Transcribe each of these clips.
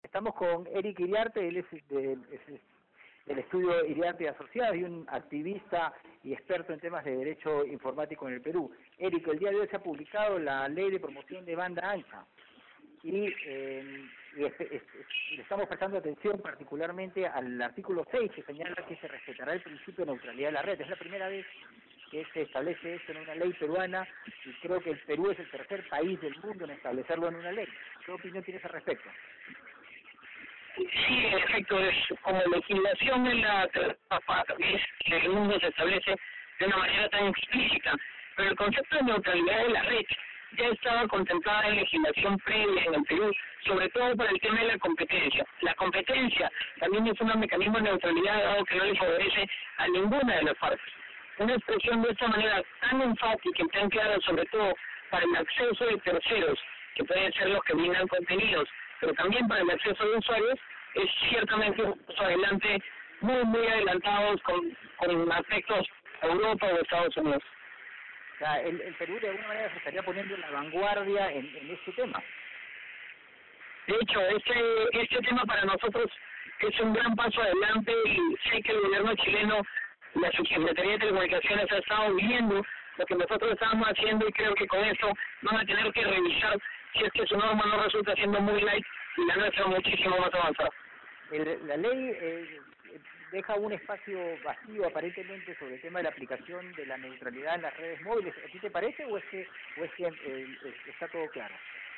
Estamos con Eric Iriarte, él es del estudio Iriarte y Asociados y un activista y experto en temas de derecho informático en el Perú. Eric, el día de hoy se ha publicado la Ley de Promoción de Banda Ancha y le estamos prestando atención particularmente al artículo 6 que señala que se respetará el principio de neutralidad de la red. Es la primera vez que se establece esto en una ley peruana y creo que el Perú es el tercer país del mundo en establecerlo en una ley. ¿Qué opinión tienes al respecto? Sí, en efecto, es como legislación en la país que el mundo se establece de una manera tan explícita, pero el concepto de neutralidad de la red ya estaba contemplada en legislación previa en el Perú, sobre todo para el tema de la competencia. La competencia también es un mecanismo de neutralidad dado que no le favorece a ninguna de las partes. Una expresión de esta manera tan enfática y tan clara, sobre todo para el acceso de terceros, que pueden ser los que brindan contenidos, pero también para el acceso de usuarios, es ciertamente un paso adelante muy adelantados con aspectos a Europa o Estados Unidos. O sea, el Perú de alguna manera se estaría poniendo en la vanguardia en este tema. De hecho, este tema para nosotros es un gran paso adelante y sé que el gobierno chileno, la Subsecretaría de Telecomunicaciones ha estado viendo lo que nosotros estábamos haciendo y creo que con eso van a tener que revisar si es que su norma no resulta siendo muy light y la nuestra muchísimo más avanzada. La ley deja un espacio vacío aparentemente sobre el tema de la aplicación de la neutralidad en las redes móviles. ¿A ti te parece o es que está todo claro?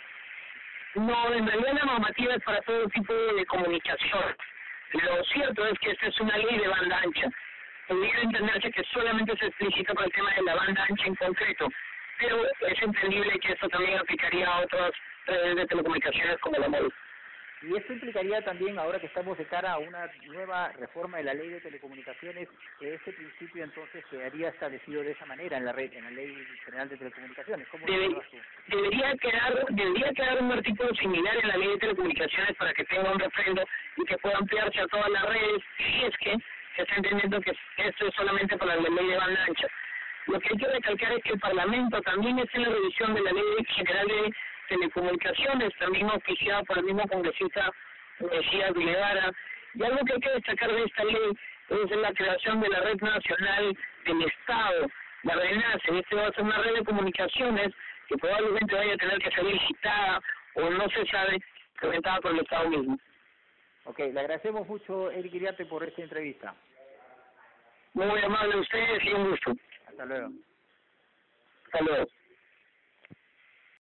No, en realidad la normativa es para todo tipo de comunicación. Lo cierto es que esta es una ley de banda ancha. Podría entenderse que solamente se explicita para el tema de la banda ancha en concreto, pero es entendible que esto también aplicaría a otras redes de telecomunicaciones como la móvil. Y esto implicaría también, ahora que estamos de cara a una nueva reforma de la ley de telecomunicaciones, que ese principio entonces quedaría establecido de esa manera en la Ley General de Telecomunicaciones. ¿Cómo lo llevas tú? Debería quedar un artículo similar en la ley de telecomunicaciones para que tenga un refrendo y que pueda ampliarse a todas las redes, si es que se está entendiendo que esto es solamente para la ley de banda ancha. Lo que hay que recalcar es que el Parlamento también está en la revisión de la Ley General de Telecomunicaciones, también oficiada por el mismo congresista Mesías Guevara. Y algo que hay que destacar de esta ley es la creación de la Red Nacional del Estado, la RENACE. Este va a ser una red de comunicaciones que probablemente vaya a tener que ser licitada o no se sabe, implementada por el Estado mismo. Ok, le agradecemos mucho, Eric Iriarte, por esta entrevista. Muy amable a ustedes y un gusto. Hasta luego. Hasta luego.